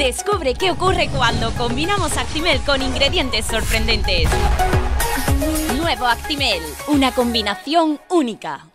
Descubre qué ocurre cuando combinamos Actimel con ingredientes sorprendentes. Nuevo Actimel, una combinación única.